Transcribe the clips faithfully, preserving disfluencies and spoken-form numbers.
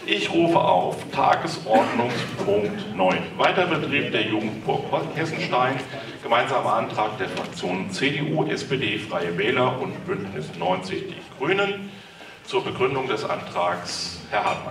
Ich rufe auf Tagesordnungspunkt neun. Weiterbetrieb der Jugendburg Hessenstein. Gemeinsamer Antrag der Fraktionen C D U, S P D, Freie Wähler und Bündnis neunzig Die Grünen. Zur Begründung des Antrags Herr Hartmann.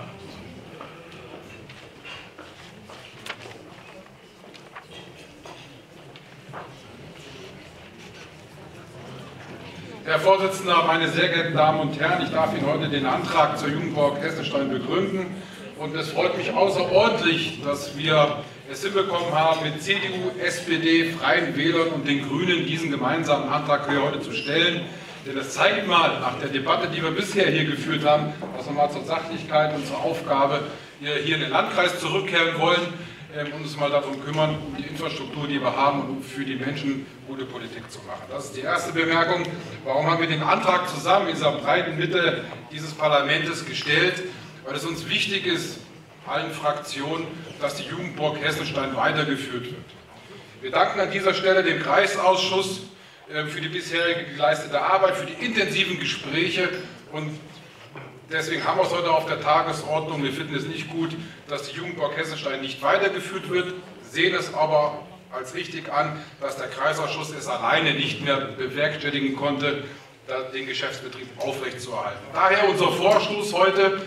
Herr Vorsitzender, meine sehr geehrten Damen und Herren, ich darf Ihnen heute den Antrag zur Jugendburg Hessenstein begründen. Und es freut mich außerordentlich, dass wir es hinbekommen haben, mit C D U, S P D, Freien Wählern und den Grünen diesen gemeinsamen Antrag hier heute zu stellen. Denn das zeigt mal, nach der Debatte, die wir bisher hier geführt haben, dass wir mal zur Sachlichkeit und zur Aufgabe hier in den Landkreis zurückkehren wollen und uns mal darum kümmern, um die Infrastruktur, die wir haben, und um für die Menschen gute Politik zu machen. Das ist die erste Bemerkung. Warum haben wir den Antrag zusammen in dieser breiten Mitte dieses Parlaments gestellt? Weil es uns wichtig ist, allen Fraktionen, dass die Jugendburg Hessenstein weitergeführt wird. Wir danken an dieser Stelle dem Kreisausschuss für die bisherige geleistete Arbeit, für die intensiven Gespräche, und deswegen haben wir es heute auf der Tagesordnung. Wir finden es nicht gut, dass die Jugendburg Hessenstein nicht weitergeführt wird, sehen es aber als richtig an, dass der Kreisausschuss es alleine nicht mehr bewerkstelligen konnte, den Geschäftsbetrieb aufrechtzuerhalten. Daher unser Vorstoß heute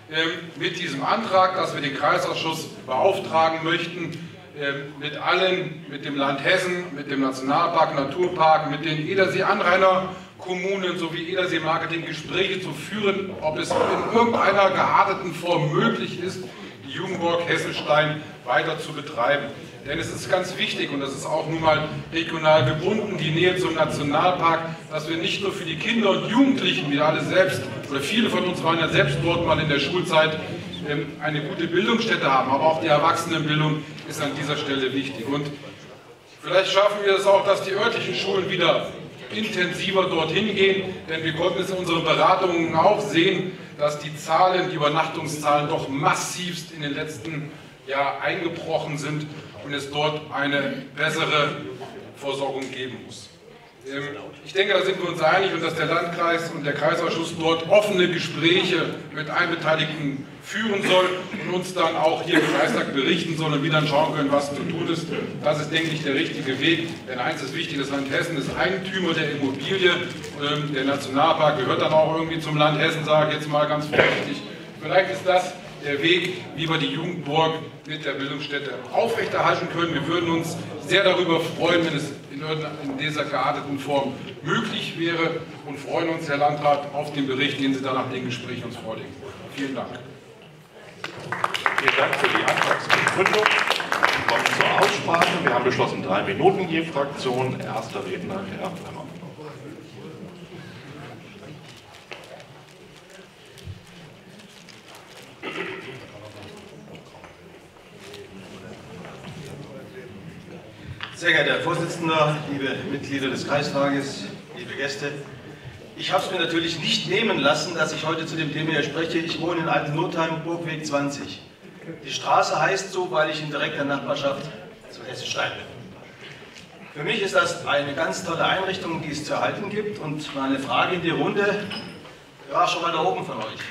mit diesem Antrag, dass wir den Kreisausschuss beauftragen möchten, mit allen, mit dem Land Hessen, mit dem Nationalpark, Naturpark, mit den Edersee-Anrainerkommunen sowie Edersee-Marketing Gespräche zu führen, ob es in irgendeiner gearteten Form möglich ist, die Jugendburg Hessenstein weiter zu betreiben. Denn es ist ganz wichtig, und das ist auch nun mal regional gebunden, die Nähe zum Nationalpark, dass wir nicht nur für die Kinder und Jugendlichen, wir alle selbst, oder viele von uns waren ja selbst dort mal in der Schulzeit, eine gute Bildungsstätte haben, aber auch die Erwachsenenbildung ist an dieser Stelle wichtig. Und vielleicht schaffen wir es auch, dass die örtlichen Schulen wieder intensiver dorthin gehen, denn wir konnten es in unseren Beratungen auch sehen, dass die Zahlen, die Übernachtungszahlen doch massivst in den letzten Jahren eingebrochen sind und es dort eine bessere Versorgung geben muss. Ich denke, da sind wir uns einig, und dass der Landkreis und der Kreisausschuss dort offene Gespräche mit allen Beteiligten führen soll und uns dann auch hier im Kreistag berichten soll und wir dann schauen können, was zu tun ist. Das ist, denke ich, der richtige Weg. Denn eins ist wichtig, das Land Hessen ist Eigentümer der Immobilie. Der Nationalpark gehört dann auch irgendwie zum Land Hessen, sage ich jetzt mal ganz vorsichtig. Vielleicht ist das der Weg, wie wir die Jugendburg mit der Bildungsstätte aufrechterhalten können. Wir würden uns sehr darüber freuen, wenn es in dieser gearteten Form möglich wäre, und freuen uns, Herr Landrat, auf den Bericht, den Sie dann nach den Gesprächen uns vorlegen wollen. Vielen Dank. Vielen Dank für die Antragsbegründung. Wir kommen zur Aussprache. Wir haben beschlossen, drei Minuten je Fraktion. Erster Redner, Herr Blemmer. Sehr geehrter Herr Vorsitzender, liebe Mitglieder des Kreistages, liebe Gäste, ich habe es mir natürlich nicht nehmen lassen, dass ich heute zu dem Thema hier spreche. Ich wohne in Altenlotheim, Burgweg zwanzig. Die Straße heißt so, weil ich in direkter Nachbarschaft zu Hessenstein bin. Für mich ist das eine ganz tolle Einrichtung, die es zu erhalten gibt. Und meine Frage in die Runde: Wer war schon mal da oben von euch?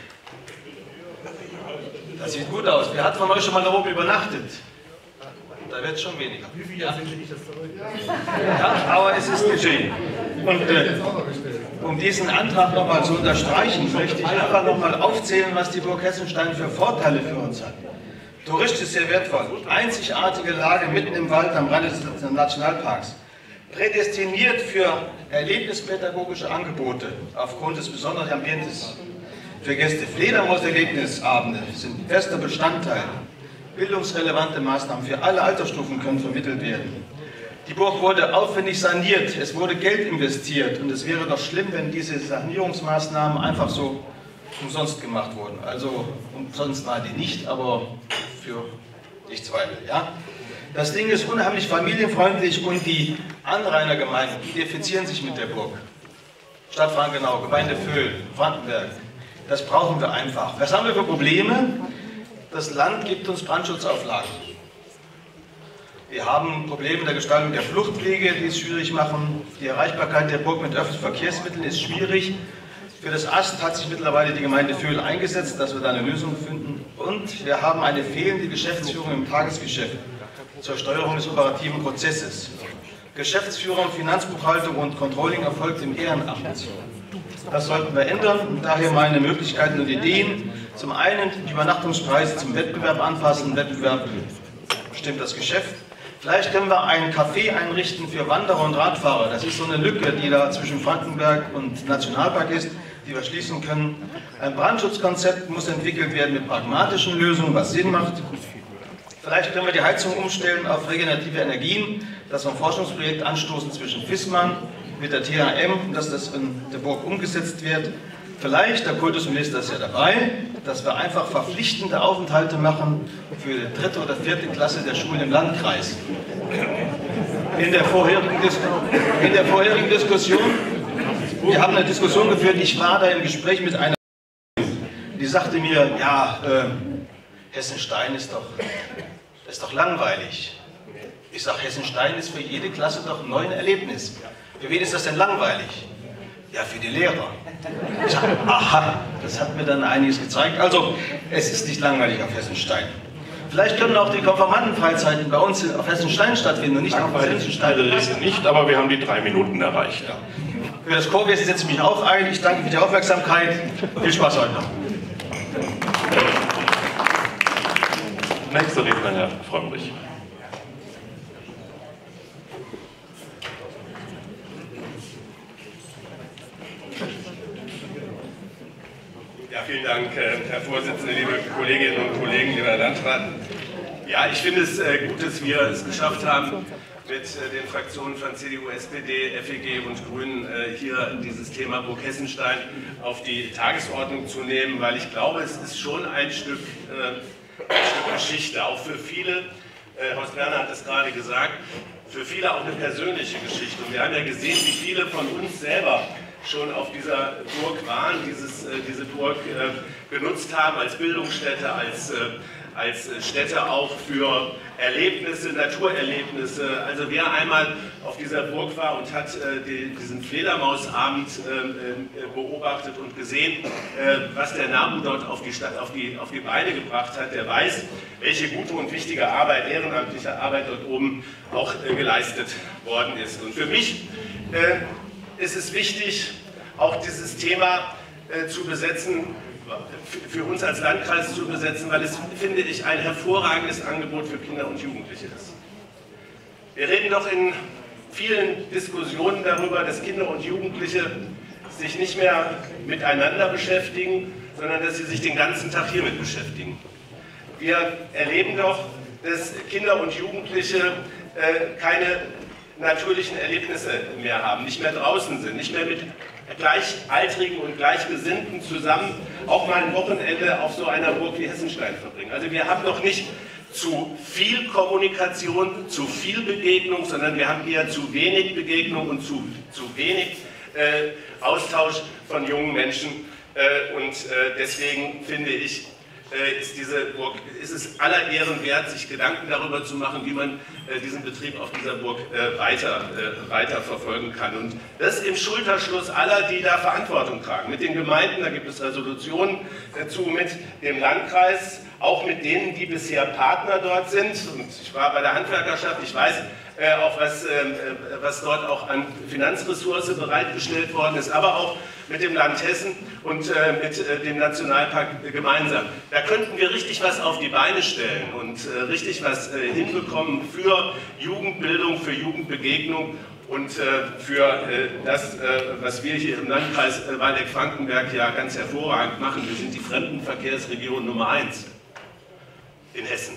Das sieht gut aus. Wer hat von euch schon mal da oben übernachtet? Da wird es schon weniger. Wie viele sind Sie nicht das zurück? Ja, aber es ist geschehen. Und äh, um diesen Antrag nochmal zu unterstreichen, möchte ich einfach nochmal aufzählen, was die Burg Hessenstein für Vorteile für uns hat. Touristisch sehr wertvoll, einzigartige Lage mitten im Wald am Rande des Nationalparks, prädestiniert für erlebnispädagogische Angebote aufgrund des besonderen Ambientes. Für Gäste Fledermaus-Erlebnisabende sind fester Bestandteil. Bildungsrelevante Maßnahmen für alle Altersstufen können vermittelt werden. Die Burg wurde aufwendig saniert, es wurde Geld investiert, und es wäre doch schlimm, wenn diese Sanierungsmaßnahmen einfach so umsonst gemacht wurden. Also umsonst war die nicht, aber für nichts weiter. Ja? Das Ding ist unheimlich familienfreundlich, und die Anrainergemeinden identifizieren sich mit der Burg. Stadt Frankenau, Gemeinde Vöhl, Frankenberg. Das brauchen wir einfach. Was haben wir für Probleme? Das Land gibt uns Brandschutzauflagen. Wir haben Probleme in der Gestaltung der Fluchtwege, die es schwierig machen. Die Erreichbarkeit der Burg mit öffentlichen Verkehrsmitteln ist schwierig. Für das Ast hat sich mittlerweile die Gemeinde Vöhl eingesetzt, dass wir da eine Lösung finden. Und wir haben eine fehlende Geschäftsführung im Tagesgeschäft zur Steuerung des operativen Prozesses. Geschäftsführung, Finanzbuchhaltung und Controlling erfolgt im Ehrenamt. Das sollten wir ändern und daher meine Möglichkeiten und Ideen. Zum einen die Übernachtungspreise zum Wettbewerb anpassen. Wettbewerb bestimmt das Geschäft. Vielleicht können wir ein Café einrichten für Wanderer und Radfahrer. Das ist so eine Lücke, die da zwischen Frankenberg und Nationalpark ist, die wir schließen können. Ein Brandschutzkonzept muss entwickelt werden mit pragmatischen Lösungen, was Sinn macht. Vielleicht können wir die Heizung umstellen auf regenerative Energien, dass wir ein Forschungsprojekt anstoßen zwischen FISMAN mit der T H M, dass das in der Burg umgesetzt wird. Vielleicht, der Kultusminister ist ja dabei, dass wir einfach verpflichtende Aufenthalte machen für die dritte oder vierte Klasse der Schulen im Landkreis. In der vorherigen, Dis in der vorherigen Diskussion, wir haben eine Diskussion geführt, ich war da im Gespräch mit einer, die sagte mir, ja, äh, Hessenstein ist doch, ist doch langweilig. Ich sage, Hessenstein ist für jede Klasse doch ein neues Erlebnis. Für wen ist das denn langweilig? Ja, für die Lehrer. Ich sage, aha, das hat mir dann einiges gezeigt. Also, es ist nicht langweilig auf Hessenstein. Vielleicht können auch die Konfirmandenfreizeiten bei uns auf Hessenstein stattfinden und nicht auf Hessenstein. Nicht, aber wir haben die drei Minuten erreicht. Ja. Für das Chorwesen setze ich mich auch ein. Ich danke für die Aufmerksamkeit. Viel Spaß heute noch. Nächster Redner, Herr Frömmrich. Ja, vielen Dank, Herr Vorsitzender, liebe Kolleginnen und Kollegen, lieber Landrat. Ja, ich finde es gut, dass wir es geschafft haben, mit den Fraktionen von C D U, S P D, F E G und Grünen hier dieses Thema Burg Hessenstein auf die Tagesordnung zu nehmen, weil ich glaube, es ist schon ein Stück, ein Stück Geschichte, auch für viele, Horst Werner hat es gerade gesagt, für viele auch eine persönliche Geschichte. Und wir haben ja gesehen, wie viele von uns selber schon auf dieser Burg waren, dieses, äh, diese Burg äh, genutzt haben als Bildungsstätte, als, äh, als Stätte auch für Erlebnisse, Naturerlebnisse. Also wer einmal auf dieser Burg war und hat äh, die, diesen Fledermausabend äh, beobachtet und gesehen, äh, was der NABU dort auf die Stadt, auf die, auf die Beine gebracht hat, der weiß, welche gute und wichtige Arbeit, ehrenamtliche Arbeit dort oben auch äh, geleistet worden ist. Und für mich äh, ist es wichtig, auch dieses Thema äh, zu besetzen, für uns als Landkreis zu besetzen, weil es, finde ich, ein hervorragendes Angebot für Kinder und Jugendliche ist. Wir reden doch in vielen Diskussionen darüber, dass Kinder und Jugendliche sich nicht mehr miteinander beschäftigen, sondern dass sie sich den ganzen Tag hiermit beschäftigen. Wir erleben doch, dass Kinder und Jugendliche äh, keine natürlichen Erlebnisse mehr haben, nicht mehr draußen sind, nicht mehr mit Gleichaltrigen und Gleichgesinnten zusammen auch mal ein Wochenende auf so einer Burg wie Hessenstein verbringen. Also wir haben noch nicht zu viel Kommunikation, zu viel Begegnung, sondern wir haben eher zu wenig Begegnung und zu, zu wenig äh, Austausch von jungen Menschen. Äh, und äh, deswegen finde ich, Ist, diese Burg, ist es aller Ehren wert, sich Gedanken darüber zu machen, wie man äh, diesen Betrieb auf dieser Burg äh, weiter, äh, weiter verfolgen kann. Und das im Schulterschluss aller, die da Verantwortung tragen. Mit den Gemeinden, da gibt es Resolutionen dazu, mit dem Landkreis, auch mit denen, die bisher Partner dort sind. Und ich war bei der Handwerkerschaft, ich weiß äh, auch, was, äh, was dort auch an Finanzressource bereitgestellt worden ist, aber auch mit dem Land Hessen und äh, mit äh, dem Nationalpark gemeinsam. Da könnten wir richtig was auf die Beine stellen und äh, richtig was äh, hinbekommen für Jugendbildung, für Jugendbegegnung und äh, für äh, das, äh, was wir hier im Landkreis äh, Waldeck-Frankenberg ja ganz hervorragend machen. Wir sind die Fremdenverkehrsregion Nummer eins in Hessen.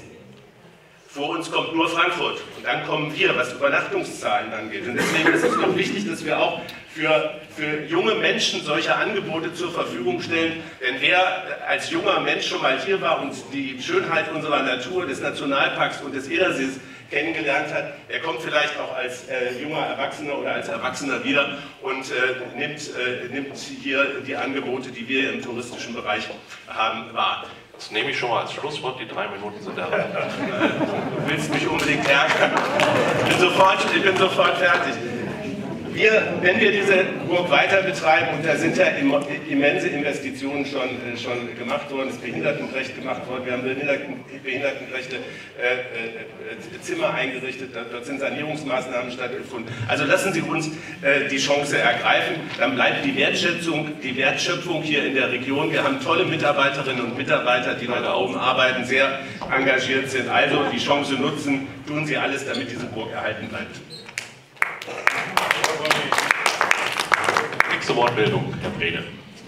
Vor uns kommt nur Frankfurt und dann kommen wir, was Übernachtungszahlen angeht. Und deswegen ist es noch wichtig, dass wir auch für, für junge Menschen solche Angebote zur Verfügung stellen. Denn wer als junger Mensch schon mal hier war und die Schönheit unserer Natur, des Nationalparks und des Edersees kennengelernt hat, der kommt vielleicht auch als äh, junger Erwachsener oder als Erwachsener wieder und äh, nimmt, äh, nimmt hier die Angebote, die wir im touristischen Bereich haben, wahr. Das nehme ich schon mal als Schlusswort, die drei Minuten sind erreicht. Du willst mich unbedingt ärgern. Ich bin sofort, ich bin sofort fertig. wir, wenn wir diese Burg weiter betreiben, und da sind ja immense Investitionen schon, schon gemacht worden, es ist behindertengerecht gemacht worden, wir haben behinderten, behindertengerechte äh, äh, Zimmer eingerichtet, dort sind Sanierungsmaßnahmen stattgefunden. Also lassen Sie uns äh, die Chance ergreifen, dann bleibt die Wertschätzung, die Wertschöpfung hier in der Region. Wir haben tolle Mitarbeiterinnen und Mitarbeiter, die da oben arbeiten, sehr engagiert sind. Also die Chance nutzen, tun Sie alles, damit diese Burg erhalten bleibt. Nächste Wortmeldung, Herr Brede.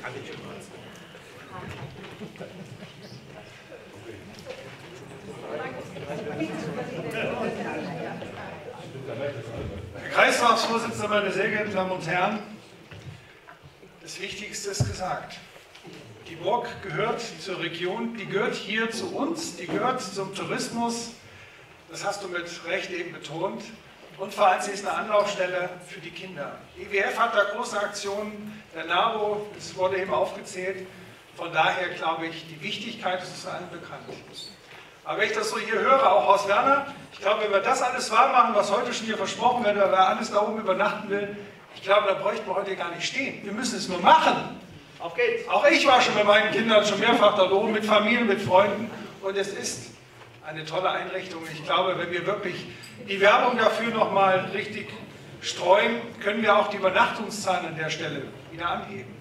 Herr Kreistagsvorsitzender, meine sehr geehrten Damen und Herren, das Wichtigste ist gesagt. Die Burg gehört zur Region, die gehört hier zu uns, die gehört zum Tourismus, das hast du mit Recht eben betont, und vor allem sie ist eine Anlaufstelle für die Kinder. Die I W F hat da große Aktionen, der NABO, es wurde eben aufgezählt, von daher glaube ich, die Wichtigkeit ist allen bekannt. Aber wenn ich das so hier höre, auch Horst Werner, ich glaube, wenn wir das alles wahr machen, was heute schon hier versprochen wird, wer alles da oben übernachten will, ich glaube, da bräuchten wir heute gar nicht stehen. Wir müssen es nur machen. Auf geht's. Auch ich war schon mit meinen Kindern schon mehrfach da oben, mit Familie, mit Freunden. Und es ist eine tolle Einrichtung. Ich glaube, wenn wir wirklich die Werbung dafür nochmal richtig streuen, können wir auch die Übernachtungszahlen an der Stelle wieder anheben.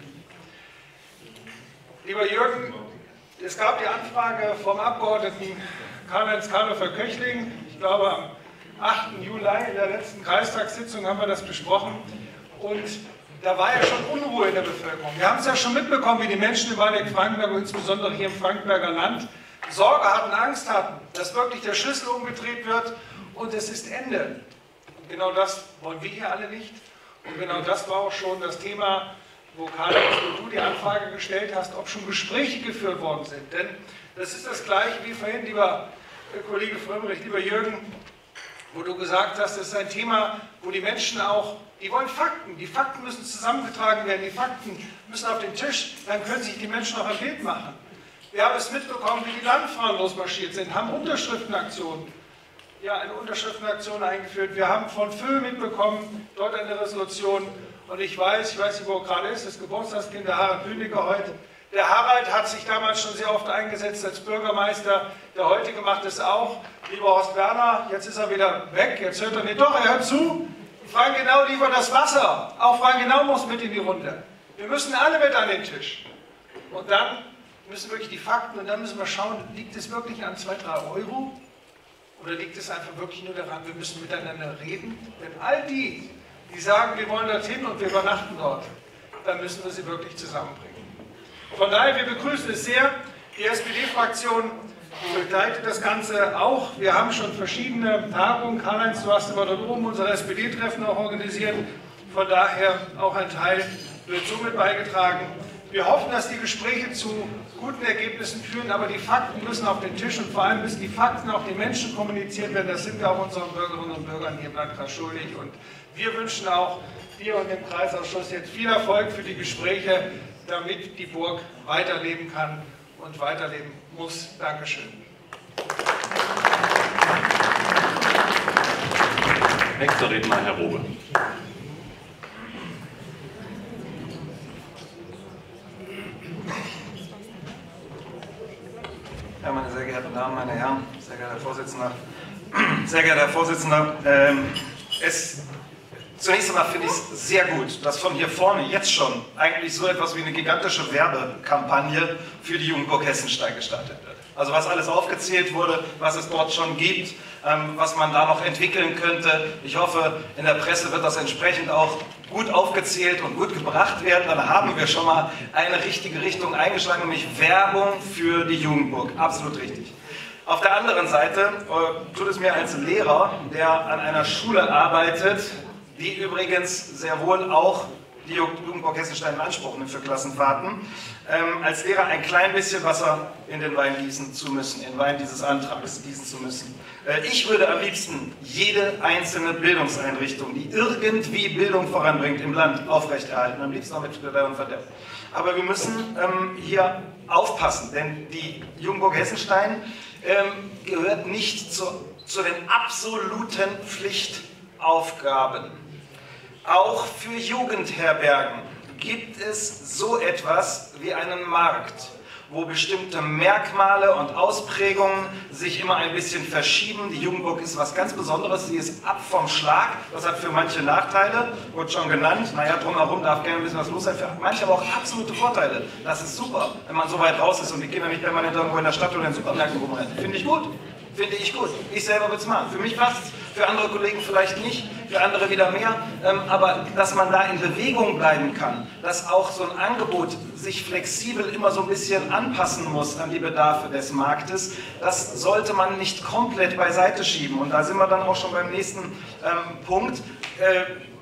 Lieber Jürgen, es gab die Anfrage vom Abgeordneten Karl-Heinz Kahlefer-Köchling. Ich glaube, am achten Juli in der letzten Kreistagssitzung haben wir das besprochen. Und da war ja schon Unruhe in der Bevölkerung. Wir haben es ja schon mitbekommen, wie die Menschen im Waldeck-Frankenberg und insbesondere hier im Frankenberger Land Sorge hatten, Angst hatten, dass wirklich der Schlüssel umgedreht wird und es ist Ende. Und genau das wollen wir hier alle nicht. Und genau das war auch schon das Thema, wo Karl-Heinz, wo du die Anfrage gestellt hast, ob schon Gespräche geführt worden sind. Denn das ist das Gleiche wie vorhin, lieber Kollege Frömmrich, lieber Jürgen, wo du gesagt hast, das ist ein Thema, wo die Menschen auch, die wollen Fakten, die Fakten müssen zusammengetragen werden, die Fakten müssen auf den Tisch, dann können sich die Menschen auch ein Bild machen. Wir haben es mitbekommen, wie die Landfrauen losmarschiert sind, haben Unterschriftenaktionen, ja, eine Unterschriftenaktion eingeführt. Wir haben von F Ö mitbekommen, dort eine Resolution. Und ich weiß, ich weiß nicht, wo er gerade ist, das Geburtstagskind der Harald Bühnecke heute. Der Harald hat sich damals schon sehr oft eingesetzt als Bürgermeister. Der heutige macht es auch. Lieber Horst Werner, jetzt ist er wieder weg, jetzt hört er nicht. Doch, er hört zu. Frankenau liefert das Wasser. Auch Frankenau muss mit in die Runde. Wir müssen alle mit an den Tisch. Und dann müssen wirklich die Fakten, und dann müssen wir schauen, liegt es wirklich an zwei, drei Euro? Oder liegt es einfach wirklich nur daran, wir müssen miteinander reden? Denn all die, die sagen, wir wollen dorthin und wir übernachten dort, dann müssen wir sie wirklich zusammenbringen. Von daher, wir begrüßen es sehr. Die S P D-Fraktion begleitet das Ganze auch. Wir haben schon verschiedene Tagungen. Karl-Heinz, du hast immer dort oben unsere S P D-Treffen auch organisiert. Von daher auch ein Teil wird somit beigetragen. Wir hoffen, dass die Gespräche zu guten Ergebnissen führen, aber die Fakten müssen auf den Tisch und vor allem müssen die Fakten auch den Menschen kommuniziert werden. Das sind wir auch unseren Bürgerinnen und Bürgern hier im Landkreis schuldig. Und wir wünschen auch dir und dem Kreisausschuss jetzt viel Erfolg für die Gespräche, damit die Burg weiterleben kann und weiterleben muss. Dankeschön. Nächster Redner, Herr Robe. Ja, meine sehr geehrten Damen, meine Herren, sehr geehrter Herr Vorsitzender, sehr geehrter Herr Vorsitzender, ähm, es, zunächst einmal finde ich es sehr gut, dass von hier vorne jetzt schon eigentlich so etwas wie eine gigantische Werbekampagne für die Jugendburg Hessenstein gestartet wird. Also was alles aufgezählt wurde, was es dort schon gibt, ähm, was man da noch entwickeln könnte. Ich hoffe, in der Presse wird das entsprechend auch gut aufgezählt und gut gebracht werden. Dann haben wir schon mal eine richtige Richtung eingeschlagen, nämlich Werbung für die Jugendburg. Absolut richtig. Auf der anderen Seite äh, tut es mir als Lehrer, der an einer Schule arbeitet, die übrigens sehr wohl auch die Jugendburg Hessenstein in Anspruch nimmt für Klassenfahrten, ähm, als Lehrer ein klein bisschen Wasser in den Wein gießen zu müssen, in den Wein dieses Antrags gießen zu müssen. Äh, ich würde am liebsten jede einzelne Bildungseinrichtung, die irgendwie Bildung voranbringt im Land, aufrechterhalten, am liebsten auch mit Verderb und Verderb. Aber wir müssen ähm, hier aufpassen, denn die Jugendburg Hessenstein ähm, gehört nicht zu, zu den absoluten Pflichtaufgaben. Auch für Jugendherbergen gibt es so etwas wie einen Markt, wo bestimmte Merkmale und Ausprägungen sich immer ein bisschen verschieben. Die Jugendburg ist was ganz Besonderes, sie ist ab vom Schlag, das hat für manche Nachteile, wurde schon genannt, naja, drumherum darf gerne ein bisschen was los sein, für manche aber auch absolute Vorteile. Das ist super, wenn man so weit raus ist und die Kinder nicht permanent irgendwo in der Stadt oder in den Supermärkten rumrennen. Finde ich gut. Finde ich gut. Ich selber würde es machen. Für mich passt es, für andere Kollegen vielleicht nicht, für andere wieder mehr. Ähm, aber dass man da in Bewegung bleiben kann, dass auch so ein Angebot sich flexibel immer so ein bisschen anpassen muss an die Bedarfe des Marktes, das sollte man nicht komplett beiseite schieben. Und da sind wir dann auch schon beim nächsten ähm, Punkt. Äh,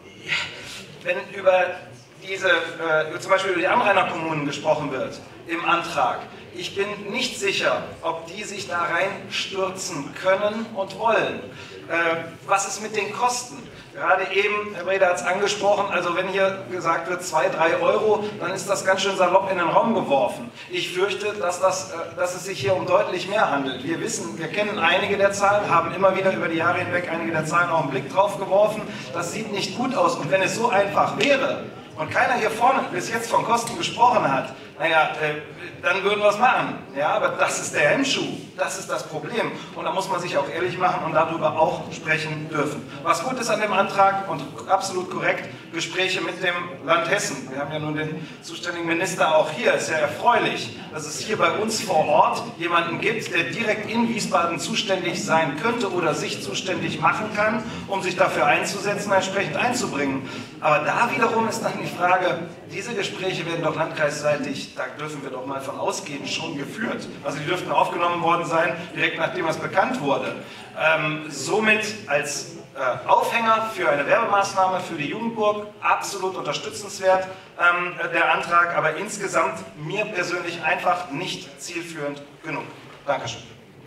wenn über diese, äh, zum Beispiel über die Anrainerkommunen gesprochen wird im Antrag, ich bin nicht sicher, ob die sich da reinstürzen können und wollen. Äh, was ist mit den Kosten? Gerade eben, Herr Breda hat es angesprochen, also wenn hier gesagt wird zwei, drei Euro, dann ist das ganz schön salopp in den Raum geworfen. Ich fürchte, dass, das, äh, dass es sich hier um deutlich mehr handelt. Wir wissen, wir kennen einige der Zahlen, haben immer wieder über die Jahre hinweg einige der Zahlen auch einen Blick drauf geworfen. Das sieht nicht gut aus. Und wenn es so einfach wäre und keiner hier vorne bis jetzt von Kosten gesprochen hat, naja, äh, dann würden wir es machen. Ja, aber das ist der Hemmschuh, das ist das Problem. Und da muss man sich auch ehrlich machen und darüber auch sprechen dürfen. Was gut ist an dem Antrag und absolut korrekt, Gespräche mit dem Land Hessen. Wir haben ja nun den zuständigen Minister auch hier. Es ist ja erfreulich, dass es hier bei uns vor Ort jemanden gibt, der direkt in Wiesbaden zuständig sein könnte oder sich zuständig machen kann, um sich dafür einzusetzen, entsprechend einzubringen. Aber da wiederum ist dann die Frage, diese Gespräche werden doch landkreisseitig, da dürfen wir doch mal von ausgehen, schon geführt. Also die dürften aufgenommen worden sein, direkt nachdem es bekannt wurde. Ähm, somit als äh, Aufhänger für eine Werbemaßnahme für die Jugendburg absolut unterstützenswert, ähm, der Antrag, aber insgesamt mir persönlich einfach nicht zielführend genug. Dankeschön.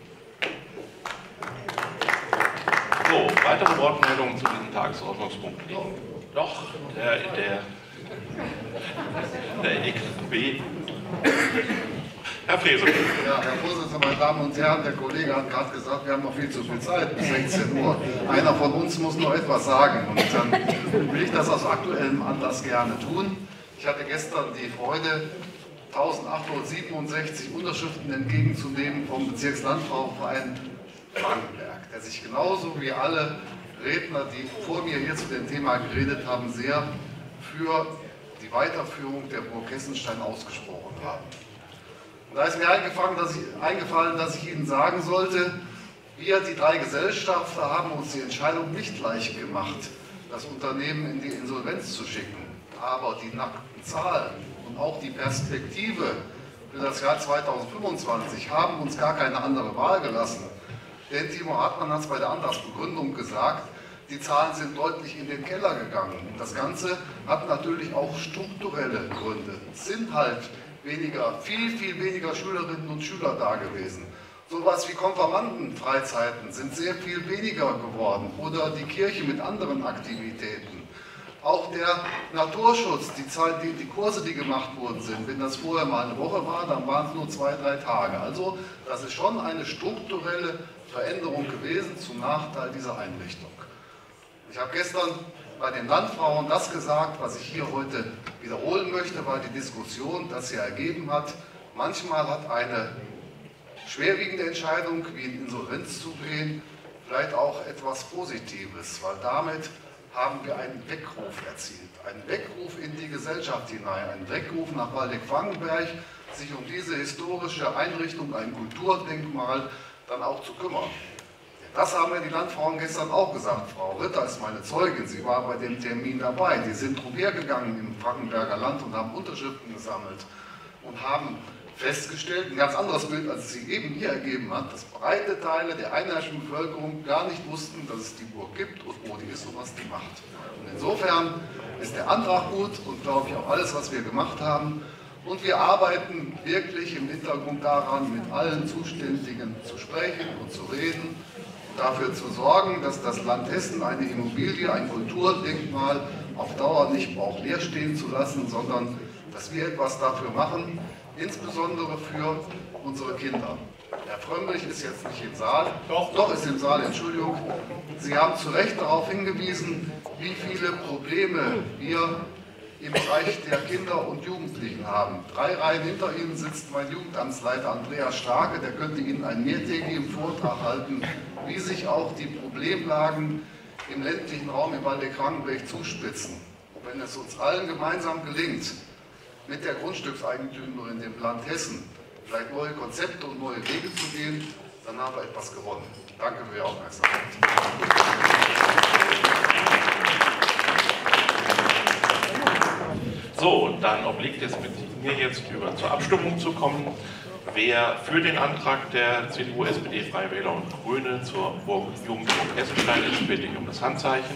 So, weitere Wortmeldungen zu diesem Tagesordnungspunkt liegen. Doch, der, der, der X B. Herr Frese. Ja, Herr Vorsitzender, meine Damen und Herren, der Kollege hat gerade gesagt, wir haben noch viel zu viel Zeit, bis sechzehn Uhr. Einer von uns muss noch etwas sagen und dann will ich das aus aktuellem Anlass gerne tun. Ich hatte gestern die Freude, eintausendachthundertsiebenundsechzig Unterschriften entgegenzunehmen vom Bezirkslandfrauenverein Frankenberg, der sich genauso wie alle Redner, die vor mir hier zu dem Thema geredet haben, sehr für die Weiterführung der Burg Hessenstein ausgesprochen haben. Und da ist mir eingefallen dass, ich, eingefallen, dass ich Ihnen sagen sollte, wir, die drei Gesellschafter, haben uns die Entscheidung nicht leicht gemacht, das Unternehmen in die Insolvenz zu schicken. Aber die nackten Zahlen und auch die Perspektive für das Jahr zweitausendfünfundzwanzig haben uns gar keine andere Wahl gelassen. Denn Timo Hartmann hat es bei der Antragsbegründung gesagt, die Zahlen sind deutlich in den Keller gegangen. Und das Ganze hat natürlich auch strukturelle Gründe. Es sind halt weniger, viel, viel weniger Schülerinnen und Schüler da gewesen. Sowas wie Konfirmandenfreizeiten sind sehr viel weniger geworden. Oder die Kirche mit anderen Aktivitäten. Auch der Naturschutz, die, Zeit, die, die Kurse, die gemacht worden sind, wenn das vorher mal eine Woche war, dann waren es nur zwei, drei Tage. Also das ist schon eine strukturelle Veränderung gewesen zum Nachteil dieser Einrichtung. Ich habe gestern bei den Landfrauen das gesagt, was ich hier heute wiederholen möchte, weil die Diskussion das ja ergeben hat. Manchmal hat eine schwerwiegende Entscheidung, wie in Insolvenz zu gehen, vielleicht auch etwas Positives, weil damit haben wir einen Weckruf erzielt. Einen Weckruf in die Gesellschaft hinein, einen Weckruf nach Waldeck-Frankenberg, sich um diese historische Einrichtung, ein Kulturdenkmal, dann auch zu kümmern. Das haben ja die Landfrauen gestern auch gesagt. Frau Ritter ist meine Zeugin, sie war bei dem Termin dabei. Die sind umhergegangen im Frankenberger Land und haben Unterschriften gesammelt und haben festgestellt, ein ganz anderes Bild, als es sie eben hier ergeben hat, dass breite Teile der einheimischen Bevölkerung gar nicht wussten, dass es die Burg gibt und wo die ist und was die macht. Und insofern ist der Antrag gut und glaube ich auch alles, was wir gemacht haben. Und wir arbeiten wirklich im Hintergrund daran, mit allen Zuständigen zu sprechen und zu reden, dafür zu sorgen, dass das Land Hessen eine Immobilie, ein Kulturdenkmal auf Dauer nicht braucht leer stehen zu lassen, sondern dass wir etwas dafür machen, insbesondere für unsere Kinder. Herr Frömmrich ist jetzt nicht im Saal. Doch, doch ist im Saal, Entschuldigung. Sie haben zu Recht darauf hingewiesen, wie viele Probleme wir im Bereich der Kinder und Jugendlichen haben. Drei Reihen hinter Ihnen sitzt mein Jugendamtsleiter Andreas Starke, der könnte Ihnen einen mehrtägigen Vortrag halten, wie sich auch die Problemlagen im ländlichen Raum im Waldeck-Frankenberg zuspitzen. Und wenn es uns allen gemeinsam gelingt, mit der Grundstückseigentümerin im Land Hessen vielleicht neue Konzepte und neue Wege zu gehen, dann haben wir etwas gewonnen. Danke für Ihre Aufmerksamkeit. So, dann obliegt es mit mir jetzt über zur Abstimmung zu kommen. Wer für den Antrag der C D U, S P D, Freie Wähler und Grüne zur Burg Jugendburg Hessenstein ist, bitte ich um das Handzeichen.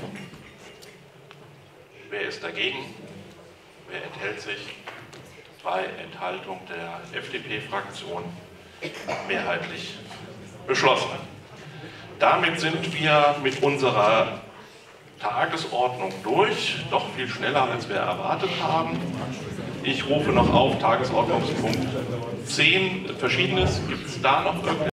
Wer ist dagegen? Wer enthält sich? Bei Enthaltung der F D P-Fraktion mehrheitlich beschlossen. Damit sind wir mit unserer Tagesordnung durch, doch viel schneller als wir erwartet haben. Ich rufe noch auf Tagesordnungspunkt zehn. Verschiedenes, gibt es da noch irgendetwas?